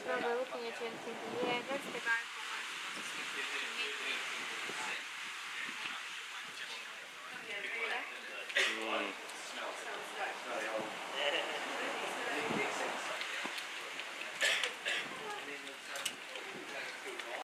probably looking at you and thinking, yeah, that's the guy who wants to make me.